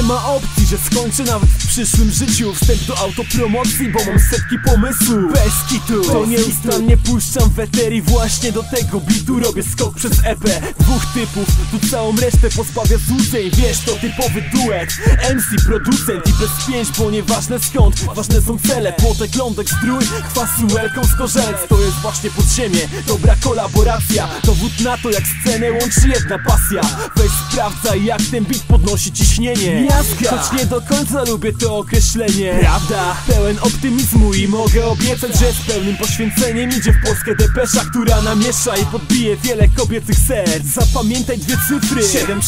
ma opcji, że skończę nawet w przyszłym życiu wstęp do autopromocji, bo mam setki pomysłów. Bez kitu, to nieustannie puszczam w eterii. Właśnie do tego bitu robię skok przez EP. Dwóch typów, tu całą resztę pozbawia złudzeń. Wiesz, to typowy duet MC, producent i bez pięć, bo nieważne skąd, ważne są cele. Płotek, lądek, strój, kwasu, welką z korzelc. To jest właśnie podziemie, dobra kolaboracja. Dowód na to, jak scenę łączy jedna pasja. Weź sprawdzaj, jak ten beat podnosi ciśnienie. Jaska, choć nie do końca lubię to określenie. Prawda, pełen optymizmu i mogę obiecać, że z pełnym poświęceniem idzie w Polskę depesza, która namiesza i podbije wiele kobiecych serc. Zapamiętaj dwie cyfry: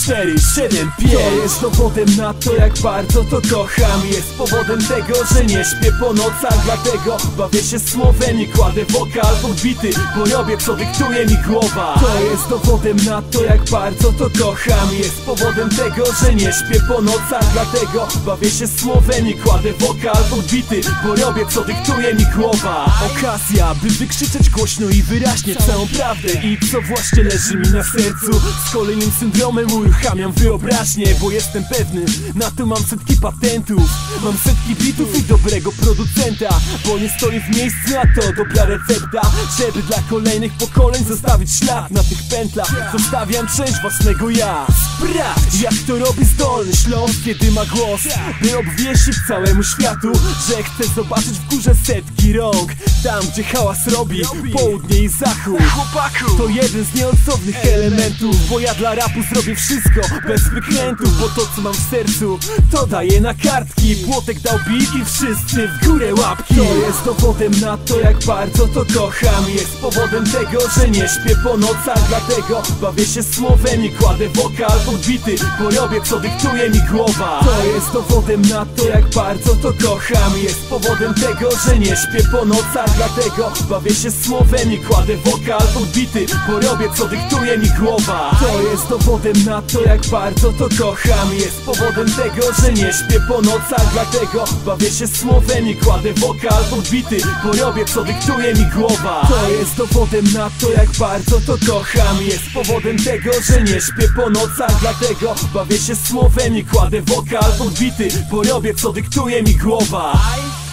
7475. To jest dowodem na to, jak bardzo to kocham. Jest powodem tego, że nie śpię po nocach. Dlatego bawię się słowem i kładę wokal podbity, bo robię co dyktuje mi głowa. To jest dowodem na to, jak bardzo to kocham. Jest powodem tego, że nie śpię po nocach. Dlatego bawię się słowem i kładę wokal podbity, bo robię co dyktuje mi głowa. Okazja, by wykrzyczeć głośno i wyraźnie całą prawdę i co właśnie leży mi na sercu. Z kolejnym syndromem uruchamiam wyobraźnię, bo jestem pewny, na to mam setki patentów. Mam setki bitów i dobrego producenta, bo nie stoję w miejscu, a to dobra recepta, żeby dla kolejnych pokoleń zostawić ślad na tych pętlach. Zostawiam część własnego ja. Sprawdź, jak to robi zdolny Śląsk, kiedy ma głos, by obwiesić całemu światu, że chce zobaczyć w górze setki rąk. Tam, gdzie hałas robi południe i zachód. To jeden z nieodzownych elementów, bo ja dla rapu zrobię wszystko bez wykrętów, bo to, co mam w sercu, to daję na kartki. Płotek dał beat i wszyscy w górę łapki. To jest dowodem na to, jak bardzo to kocham. Jest powodem tego, że nie śpię po nocach. Dlatego bawię się słowem i kładę wokal podbity, bo robię co dyktuje mi głowa. To jest dowodem na to, jak bardzo to kocham. Jest powodem tego, że nie śpię po nocach. Dlatego bawię się słowem i kładę wokal podbity, bo robię co dyktuje mi głowa. To jest dowodem na to, jak bardzo to kocham. Jest powodem tego, że nie śpię po nocach. Dlatego bawię się słowem i kładę wokal podbity, bo robię co dyktuje mi głowa. To jest dowodem na to, jak bardzo to kocham. Jest powodem tego, że nie śpię po nocach. Dlatego bawię się słowem i kładę wokal podbity, bo robię co dyktuje mi głowa.